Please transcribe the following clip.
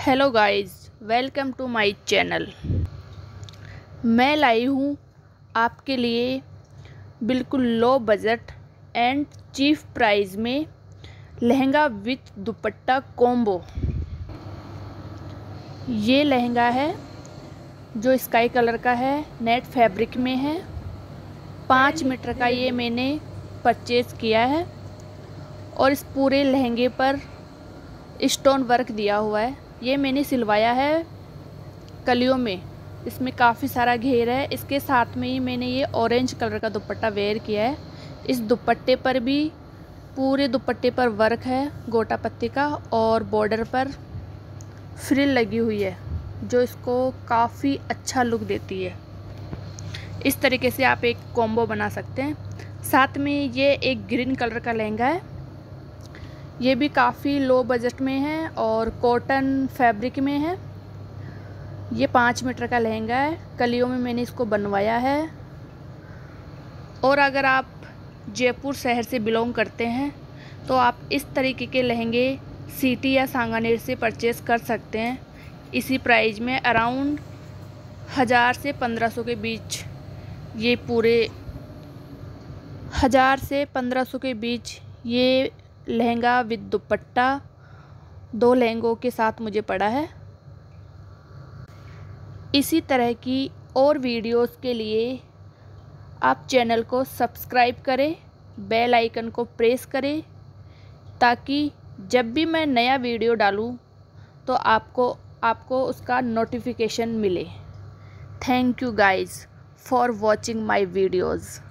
Hello guys, welcome to my channel. मैं लाई हूँ आपके लिए बिल्कुल low budget and cheap price में लहंगा विथ दुपट्टा कॉम्बो। ये लहंगा है जो स्काई कलर का है, नेट फैब्रिक में है। 5 मीटर का ये मैंने परचेज़ किया है और इस पूरे लहंगे पर स्टोन वर्क दिया हुआ है। ये मैंने सिलवाया है कलियों में, इसमें काफ़ी सारा घेर है। इसके साथ में ही मैंने ये ऑरेंज कलर का दुपट्टा वेयर किया है। इस दुपट्टे पर भी पूरे दुपट्टे पर वर्क है गोटा पत्ती का और बॉर्डर पर फ्रिल लगी हुई है जो इसको काफ़ी अच्छा लुक देती है। इस तरीके से आप एक कॉम्बो बना सकते हैं। साथ में ये एक ग्रीन कलर का लहंगा है, ये भी काफ़ी लो बजट में है और कॉटन फैब्रिक में है। ये 5 मीटर का लहंगा है, कलियों में मैंने इसको बनवाया है। और अगर आप जयपुर शहर से बिलोंग करते हैं तो आप इस तरीके के लहंगे सिटी या सांगानेर से परचेज़ कर सकते हैं। इसी प्राइस में अराउंड 1000 से 1500 के बीच, ये पूरे 1000 से 1500 के बीच ये लहंगा विद दुपट्टा 2 लहंगों के साथ मुझे पड़ा है। इसी तरह की और वीडियोस के लिए आप चैनल को सब्सक्राइब करें, बेल आइकन को प्रेस करें ताकि जब भी मैं नया वीडियो डालूं तो आपको उसका नोटिफिकेशन मिले। Thank you guys for watching my videos.